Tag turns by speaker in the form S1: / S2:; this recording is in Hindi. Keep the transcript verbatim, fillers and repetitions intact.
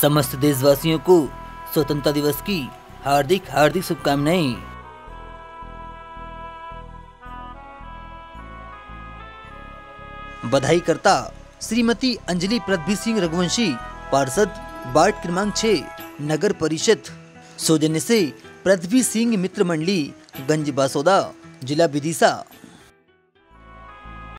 S1: समस्त देशवासियों को स्वतंत्रता दिवस की हार्दिक हार्दिक शुभकामनाएं। बधाई करता श्रीमती अंजलि पृथ्वी सिंह रघुवंशी, पार्षद वार्ड क्रमांक छह, नगर परिषद। सौजन्य से पृथ्वी सिंह मित्र मंडली, गंज बासोदा, जिला विदिशा।